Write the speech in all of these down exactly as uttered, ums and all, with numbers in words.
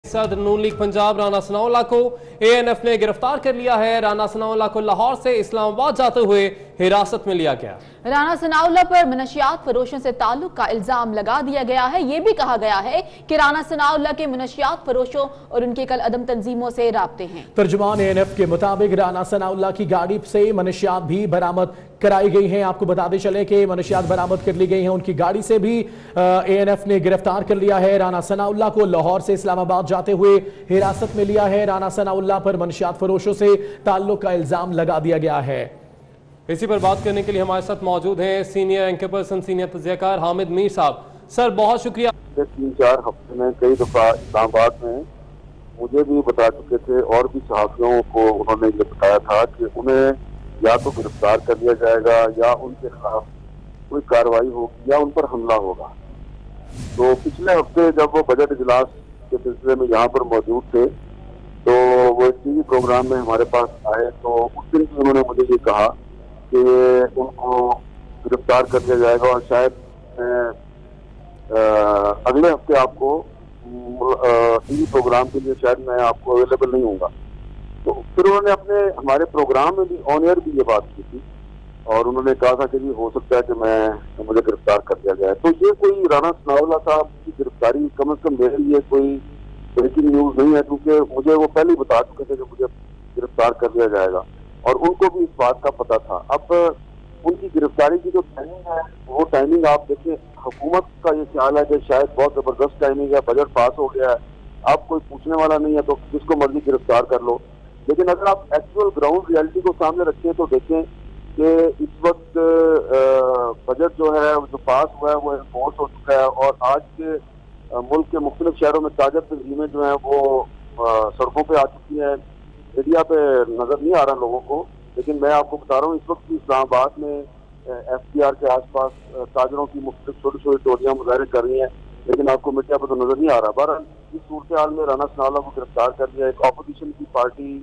सदर नून लीग पंजाब राना सनाउल्लाह को A N F ने गिरफ्तार कर लिया है। राना सनाउल्लाह को लाहौर से इस्लामाबाद जाते हुए हिरासत में लिया गया। राना सनाउल्लाह पर मनशियात फरोशों से ताल्लुक का इल्जाम लगा दिया गया है। यह भी कहा गया है कि राना सनाउल्लाह के मनशियात फरोशों और उनके कल अदम तंजीमों से राब्ते हैं। तर्जुमान ए एन एफ के मुताबिक राना सनाउल्लाह की गाड़ी से मनशियात भी बरामद कराई गई हैं। आपको बताते चले कि मनशियात बरामद कर ली गई हैं। उनकी गाड़ी से भी ए एन एफ ने गिरफ्तार कर लिया है। राना सनाउल्लाह को लाहौर से इस्लामाबाद जाते हुए हिरासत में लिया है। राना सनाउल्लाह पर मनशियात फरोशों से ताल्लुक का इल्जाम लगा दिया गया है। इसी पर बात करने के लिए हमारे साथ मौजूद हैं सीनियर एंकर पर्सन, सीनियर तजज़ियाकार हामिद मीर साहब। सर बहुत शुक्रिया। तीन चार हफ्ते में कई दफा इस्लामाबाद में मुझे भी बता चुके थे और भी सहाफियों को उन्होंने ये बताया था कि उन्हें या तो गिरफ्तार कर लिया जाएगा या उनके खिलाफ कोई कार्रवाई होगी या उन पर हमला होगा। तो पिछले हफ्ते जब वो बजट इजलास के सिलसिले में यहाँ पर मौजूद थे तो वो एक टीवी प्रोग्राम में हमारे पास आए तो उस दिन भी उन्होंने मुझे ये कहा कि उनको गिरफ्तार कर लिया जाएगा और शायद अगले हफ्ते आपको टीवी प्रोग्राम के लिए शायद मैं आपको अवेलेबल नहीं होऊंगा। तो फिर उन्होंने अपने हमारे प्रोग्राम में भी ऑन एयर भी ये बात की थी और उन्होंने कहा था कि जी हो सकता है कि मैं मुझे गिरफ्तार कर लिया जाए। तो ये कोई राना सनाउल्लाह साहब की गिरफ्तारी कम से कम मेरे लिए कोई ब्रेकिंग न्यूज नहीं है, क्योंकि मुझे वो पहले ही बता चुके थे कि मुझे गिरफ्तार कर लिया जाएगा और उनको भी इस बात का पता था। अब उनकी गिरफ्तारी की जो टाइमिंग है वो टाइमिंग आप देखिए, हुकूमत का ये ख्याल है कि शायद बहुत जबरदस्त टाइमिंग है, बजट पास हो गया है, अब कोई पूछने वाला नहीं है तो जिसको मर्जी गिरफ्तार कर लो। लेकिन अगर आप एक्चुअल ग्राउंड रियलिटी को सामने रखें तो देखें कि इस वक्त बजट जो है जो पास हुआ है वो इन्फोर्स हो चुका है और आज के मुल्क के मुख्तलिफ शहरों में ताजा तंजीमें जो है वो सड़कों पे आ चुकी है। मीडिया पे नजर नहीं आ रहा लोगों को, लेकिन मैं आपको बता रहा हूँ इस वक्त इस्लामाबाद में एफ टी आर के आसपास ताजरों की मुख्तलिफ छोटी छोटी टोलियां मुजाहरे कर रही हैं, लेकिन आपको मीडिया पर तो नजर नहीं आ रहा। बहरहाल इस सूरत हाल में राना सनाउल्लाह को गिरफ्तार कर लिया, एक अपोजिशन की पार्टी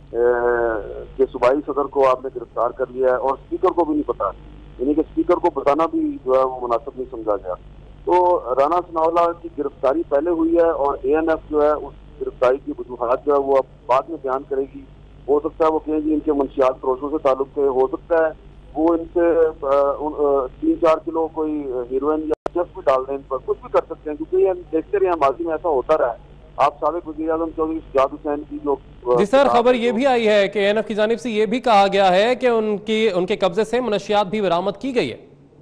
के सूबाई सदर को आपने गिरफ्तार कर लिया है और स्पीकर को भी नहीं पता, यानी कि स्पीकर को बताना भी जो है वो मुनासिब नहीं समझा गया। तो राना सनाउल्लाह की गिरफ्तारी पहले हुई है और ए एन एफ जो है उस गिरफ्तारी की वजूहात जो है वो अब बाद में बयान करेगी। हो सकता है वो कहें जी इनके मंशियात फरोशों से ताल्लुक थे, हो सकता है वो इनसे तीन चार किलो कोई हीरोइन या जस्ट भी डाल दें, इन पर कुछ भी कर सकते हैं, क्योंकि हम देखते रहे माजी में ऐसा होता रहा है। आप साबिक वज़ीर आज़म चौधरी जाद हुसैन की जो जी सर खबर ये भी आई है कि ए एन एफ की जानिब से ये भी कहा गया है कि उनकी उनके कब्जे से मनशियात भी बरामद की गई है।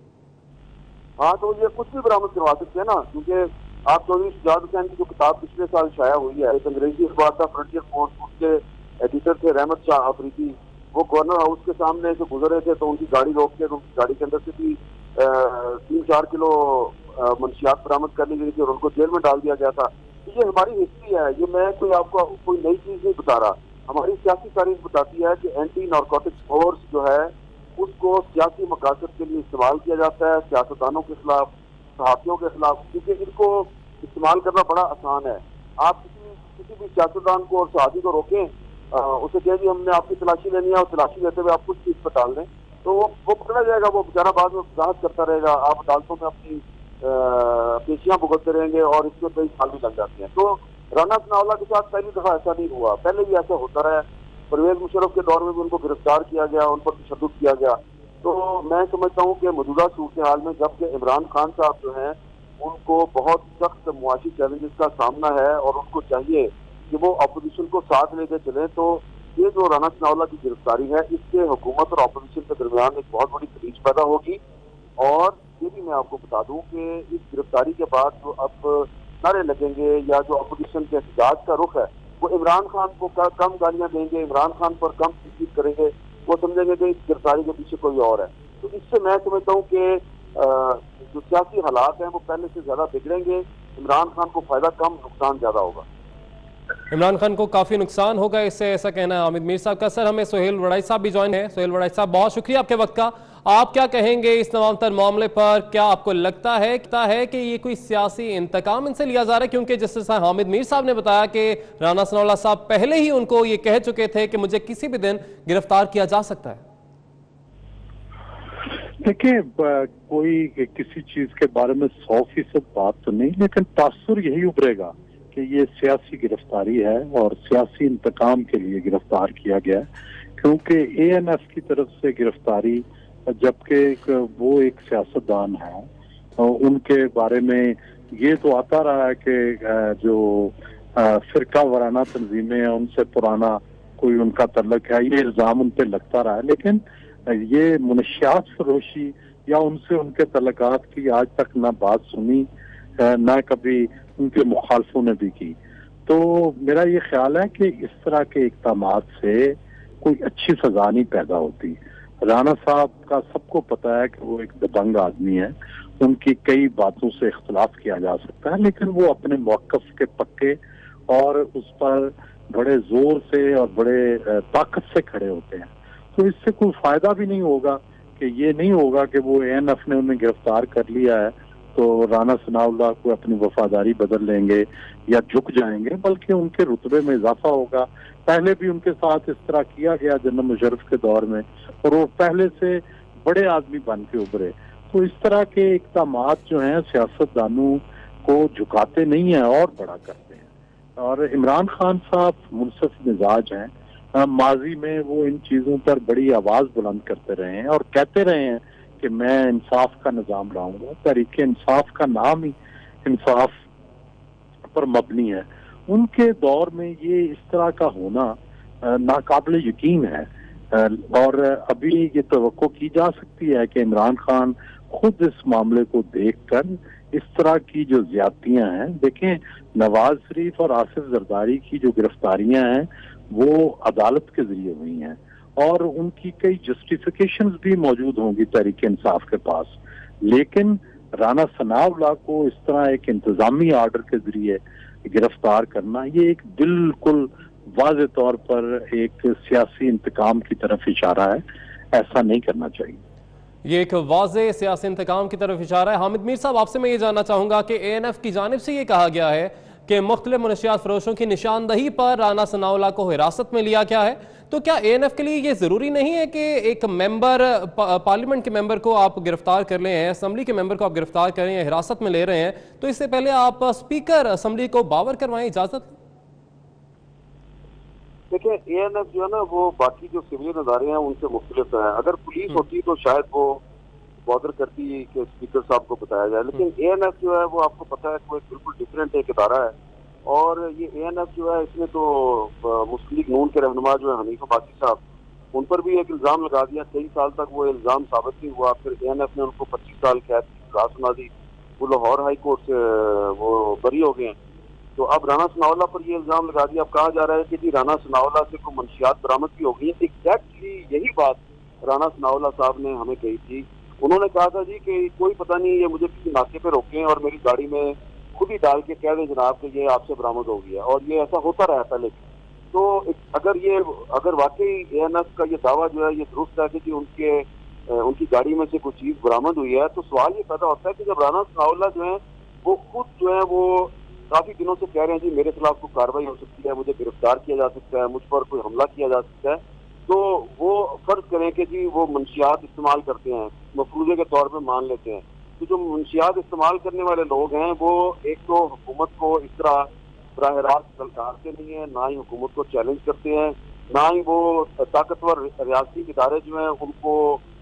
हाँ तो ये कुछ भी बरामद करवा सकते हैं ना, क्योंकि आप चौधरी जाद हुसैन की जो किताब पिछले साल शाया हुई है, एक अंग्रेजी अखबार था फ्रंटियर पोस्ट, उसके एडिटर थे रहमत शाह अफरीदी। वो गवर्नर हाउस के सामने से गुजरे थे तो उनकी गाड़ी रोक के उनकी गाड़ी के अंदर से भी तीन चार किलो मंशियात बरामद कर ली गई थी और उनको जेल में डाल दिया गया था। तो ये हमारी हिस्ट्री है, ये मैं कोई आपको कोई नई चीज नहीं बता रहा। हमारी सियासी तारीख बताती है कि एंटी नारकोटिक्स फोर्स जो है उसको सियासी मकासद के लिए इस्तेमाल किया जाता है, सियासतदानों के खिलाफ, सहाफियों के खिलाफ, क्योंकि इनको इस्तेमाल करना बड़ा आसान है। आप किसी किसी भी सियासतदान को और सहाफी को रोकें, उसे कहें कि हमने आपकी तलाशी लेनी है और तलाशी लेते हुए आप कुछ चीज पर डाल दें तो वो वो पकड़ा जाएगा, वो बेचारा बाद में वजाहत करता रहेगा, आप अदालतों में अपनी पेशियां भुगतते रहेंगे और इसमें कई साल भी लग जाते हैं। तो राना सनाउल्लाह के साथ पहली दफा ऐसा नहीं हुआ, पहले भी ऐसा होता रहा है। परवेज मुशर्रफ के दौर में भी उनको गिरफ्तार किया गया, उन पर तशद्दुद किया गया। तो मैं समझता हूँ कि मौजूदा सूरत हाल में जबकि इमरान खान साहब जो हैं उनको बहुत सख्त मुआशी चैलेंजेस का सामना है और उनको चाहिए कि वो अपोजिशन को साथ लेकर चले, तो ये जो राना सनाउल्लाह की गिरफ्तारी है इससे हुकूमत और अपोजिशन के दरमियान एक बहुत बड़ी खलीज पैदा होगी। और ये भी मैं आपको बता दूं कि इस गिरफ्तारी के बाद जो अब नारे लगेंगे या जो अपोजिशन के एहतजाज का रुख है वो इमरान खान को कम गालियां देंगे, इमरान खान पर कम तनकीद करेंगे, वो समझेंगे कि इस गिरफ्तारी के पीछे कोई और है। तो इससे मैं समझता हूँ कि जो सियासी हालात हैं वो पहले से ज्यादा बिगड़ेंगे, इमरान खान को फायदा कम नुकसान ज्यादा होगा। इमरान खान को काफी नुकसान होगा इससे, ऐसा कहना है हामिद मीर साहब का। सर हमें सोहेल वड़ाई साहब भी ज्वाइन है। सोहेल वड़ाई साहब बहुत शुक्रिया आपके वक्त का। आप क्या कहेंगे इस तमाम तर मामले पर? क्या आपको लगता है, लगता है कि ये कोई सियासी इंतकाम इनसे लिया जा रहा है? क्योंकि जिस तरह हामिद मीर साहब ने बताया कि राना सनाउल्लाह साहब पहले ही उनको ये कह चुके थे कि मुझे किसी भी दिन गिरफ्तार किया जा सकता है। देखिए कोई किसी चीज के बारे में सौ फीसद बात तो नहीं, लेकिन तासुर यही उभरेगा कि ये सियासी गिरफ्तारी है और सियासी इंतकाम के लिए गिरफ्तार किया गया है, क्योंकि ए एन एफ की तरफ से गिरफ्तारी, जबकि वो एक सियासतदान है, उनके बारे में ये तो आता रहा है कि जो फिरका वराना तंजीमें हैं उनसे पुराना कोई उनका तल्लक है, ये इल्जाम उन पर लगता रहा है। लेकिन ये मुनशियात फरोशी या उनसे उनके तल्लकात की आज तक ना बात सुनी, ना कभी उनके मुखालफों ने भी की। तो मेरा ये ख्याल है कि इस तरह के इक़दामात से कोई अच्छी सजा नहीं पैदा होती। राना साहब का सबको पता है कि वो एक दबंग आदमी है, उनकी कई बातों से इख्तलाफ किया जा सकता है, लेकिन वो अपने मौक़िफ़ के पक्के और उस पर बड़े जोर से और बड़े ताकत से खड़े होते हैं। तो इससे कोई फायदा भी नहीं होगा कि ये नहीं होगा कि वो ए एन एफ ने उन्हें गिरफ्तार कर लिया है तो राना सनाउल्लाह को अपनी वफादारी बदल लेंगे या झुक जाएंगे, बल्कि उनके रुतबे में इजाफा होगा। पहले भी उनके साथ इस तरह किया गया जनरल मुशर्रफ के दौर में, और वो पहले से बड़े आदमी बन के उभरे। तो इस तरह के इक़दामात जो हैं सियासतदानों को झुकाते नहीं हैं और बड़ा करते हैं। और इमरान खान साहब मुनसिफ मिजाज हैं, माजी में वो इन चीज़ों पर बड़ी आवाज़ बुलंद करते रहे हैं और कहते रहे हैं कि मैं इंसाफ का निज़ाम लाऊंगा। तहरीक इंसाफ का नाम ही इंसाफ पर मबनी है। उनके दौर में ये इस तरह का होना नाकाबिल यकीन है, और अभी ये तवक्को की जा सकती है कि इमरान खान खुद इस मामले को देखकर इस तरह की जो ज्यादतियां हैं, देखें नवाज शरीफ और आसिफ जरदारी की जो गिरफ्तारियां हैं वो अदालत के जरिए हुई हैं और उनकी कई जस्टिफिकेशंस भी मौजूद होंगी तहरीक इंसाफ के पास। लेकिन राना सनाउल्लाह को इस तरह एक इंतजामी आर्डर के जरिए गिरफ्तार करना, ये एक बिल्कुल वाज़े तौर पर एक सियासी इंतकाम की तरफ इशारा है। ऐसा नहीं करना चाहिए। ये एक वाज़े सियासी इंतकाम की तरफ इशारा है। हामिद मीर साहब, आपसे मैं ये जानना चाहूंगा कि ए एन एफ की जानिब से ये कहा गया है कि मुख्तलिफ मनशियात फरोशों की निशानदही पर राना सनाउल्लाह को हिरासत में लिया गया है। तो क्या ए एन एफ के लिए ये जरूरी नहीं है कि एक मेंबर पा, पार्लियामेंट के मेंबर को आप गिरफ्तार कर ले हैं, असम्बली के मेंबर को आप गिरफ्तार कर रहे हैं, हिरासत में ले रहे हैं, तो इससे पहले आप स्पीकर असम्बली को बावर करवाएं, इजाजत? देखिए, ए एन एफ जो है ना वो बाकी जो सिविलियन अदारे हैं उनसे मुख्तलिफ है। अगर पुलिस होती तो शायद वो बॉर्डर करती कि स्पीकर साहब को बताया जाए, लेकिन ए एन एफ जो है वो आपको पता है वो एक बिल्कुल डिफरेंट एक इदारा है। और ये ए एन एफ जो है इसमें तो मुस्लिम लीग नून के रहनुमा जो है हमीद मिर साहब, उन पर भी एक इल्ज़ाम लगा दिया। कई साल तक वो इल्ज़ाम साबित नहीं हुआ, फिर ए एन एफ ने उनको पच्चीस साल कैद की सजा सुना दी। वो लाहौर हाई कोर्ट से वो बरी हो गए हैं। तो अब राना सनाउल्लाह पर ये इल्ज़ाम लगा दिया। अब कहा जा रहा है कि जी राना सनाउल्लाह से कोई मंशियात बरामद भी हो गई है। एग्जैक्टली यही बात राना सनाउल्लाह साहब ने हमें कही थी। उन्होंने कहा था जी कि कोई पता नहीं, ये मुझे किसी नाके पे रोके और मेरी गाड़ी में खुद ही डाल के कह दे जनाब कि ये आपसे बरामद हो गया, और ये ऐसा होता रहा पहले भी। तो अगर ये अगर वाकई ए एन एफ का ये दावा जो है ये दुरुस्त है कि जी उनके उनकी गाड़ी में से कोई चीज़ बरामद हुई है, तो सवाल ये पैदा होता है कि जब राना सनाउल्लाह जो है वो खुद जो है वो काफी दिनों से कह रहे हैं जी मेरे खिलाफ कोई कार्रवाई हो सकती है, मुझे गिरफ्तार किया जा सकता है, मुझ पर कोई हमला किया जा सकता है, तो वो फर्ज करें कि जी वो मंशियात इस्तेमाल करते हैं, मफरूजे के तौर पे मान लेते हैं। तो जो मंशियात इस्तेमाल करने वाले लोग हैं वो एक तो हुकूमत को इस तरह बराह रास्त ललकारते नहीं है, ना ही हुकूमत को चैलेंज करते हैं, ना ही वो ताकतवर रियासती इदारे जो हैं उनको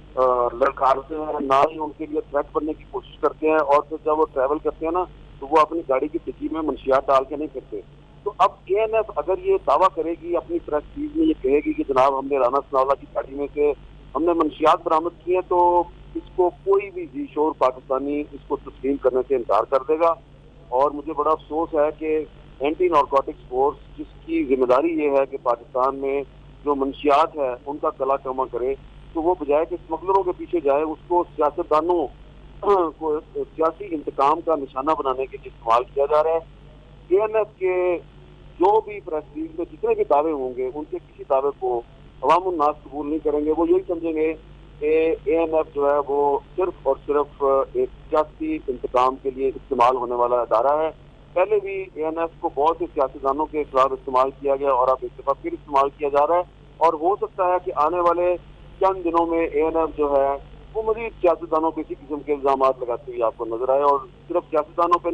ललकारते हैं, ना ही उनके लिए थ्रेट बनने की कोशिश करते हैं। और फिर जब वो ट्रैवल करते हैं ना तो वो अपनी गाड़ी की डिग्गी में मंशियात डाल के नहीं करते। तो अब ए एन एफ अगर ये दावा करेगी अपनी प्रेस चीज में, ये कहेगी कि जनाब हमने राना सनाउल्लाह की गाड़ी में से हमने मंशियात बरामद किए, तो इसको कोई भी जी शोर पाकिस्तानी इसको तस्लीम करने से इनकार कर देगा। और मुझे बड़ा अफसोस है कि एंटी नारकोटिक्स फोर्स, जिसकी जिम्मेदारी ये है कि पाकिस्तान में जो मंशियात है उनका कला कमा करे, तो वो बजाय कि स्मगलरों के पीछे जाए उसको सियासतदानों को सियासी इंतकाम का निशाना बनाने के लिए इस्तेमाल किया जा रहा है। ए एन एफ के जो भी प्रेस रिलीज में जितने भी दावे होंगे उनके किसी दावे को अवाम उन्नास कबूल नहीं करेंगे। वो यही समझेंगे कि ए एन एफ जो है वो सिर्फ और सिर्फ एक सियासी इंतकाम के लिए इस्तेमाल होने वाला अदारा है। पहले भी ए एन एफ को बहुत से सियासतदानों के खिलाफ इस्तेमाल किया गया और अब एक दफा फिर इस्तेमाल किया जा रहा है। और हो सकता है कि आने वाले चंद दिनों में ए एन एफ जो है वो मजीद सियासतदानों पर इसी किस्म के इल्जाम लगाते हुए आपको नजर आए। और सिर्फ सियासतदानों पर नहीं,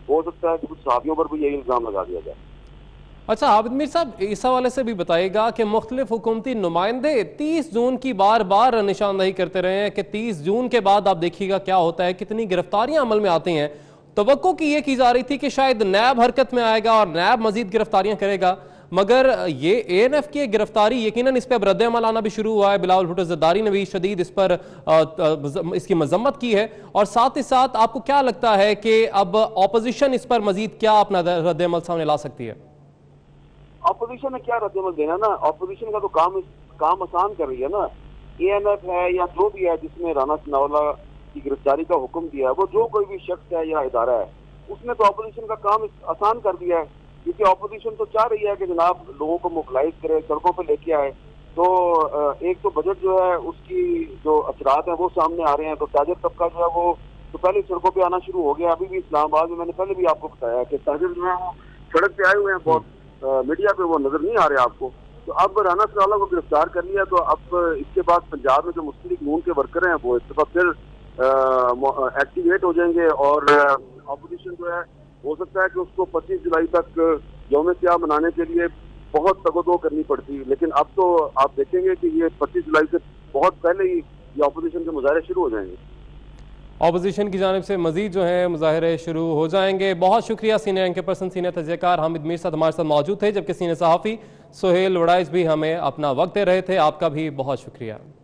हो सकता है कि कुछ सहाबियों पर भी यही इल्जाम लगा दिया जाए। अच्छा हामिद मीर साहब, इस हवाले से भी बताइएगा कि मुख्तलिफ हुकूमती नुमाइंदे तीस जून की बार बार निशानदही करते रहे हैं कि तीस जून के बाद आप देखिएगा क्या होता है, कितनी गिरफ्तारियां अमल में आती हैं। तवक्को की ये की जा रही थी कि शायद नैब हरकत में आएगा और नैब मजीद गिरफ्तारियां करेगा, मगर ये ए एन एफ की गिरफ्तारी यकीनन इस पर अब रद्द-ए-अमल आना भी शुरू हुआ है। बिलावल भुट्टो ज़रदारी ने भी शदीद इस पर इसकी मजम्मत की है, और साथ ही साथ आपको क्या लगता है कि अब ऑपोजिशन इस पर मजीद क्या अपना रद्द-ए-अमल सामने ला सकती है? ऑपोजिशन ने क्या रद्द-ए-अमल देना ना, ऑपोजिशन का तो काम काम आसान कर रही है ना। ए एन एफ है या जो भी है जिसने राना सनाउल्लाह की गिरफ्तारी का हुक्म दिया है, वो जो कोई भी शख्स है या इदारा है, उसने तो ऑपोजिशन का काम आसान कर दिया है, क्योंकि ऑपोजिशन तो चाह रही है कि जनाब लोगों को मोबिलाइज करे, सड़कों पर लेके आए। तो एक तो बजट जो है उसकी जो असरात है वो सामने आ रहे हैं, तो ताजर तबका जो है वो तो पहले सड़कों पे आना शुरू हो गया। अभी भी इस्लामाबाद में मैंने पहले भी आपको बताया कि ताजर जो है वो सड़क पे आए हुए हैं, बहुत मीडिया पे वो नजर नहीं आ रहे आपको। तो अब राना सनाउल्लाह को गिरफ्तार कर लिया, तो अब इसके बाद पंजाब में जो मुस्लिम लीग नून के वर्कर हैं वो इस दफा फिर एक्टिवेट हो जाएंगे, और ऑपोजिशन जो है हो सकता है कि उसको पच्चीस जुलाई तक यौम क्या मनाने के लिए बहुत तगोदो करनी पड़ती। लेकिन अब तो आप देखेंगे कि ये पच्चीस जुलाई से बहुत पहले ही ये ऑपोजिशन के मुजाहरे शुरू हो जाएंगे। ऑपोजिशन की जानिब से मजीद जो है मुजाहरे शुरू हो जाएंगे। बहुत शुक्रिया सीनियर एंकर पर्सन, सीनियर तजज़ियाकार हामिद मीर साहब हमारे साथ मौजूद थे, जबकि सीनियर सहाफ़ी सोहेल वड़ाइच भी हमें अपना वक्त दे रहे थे। आपका भी बहुत शुक्रिया।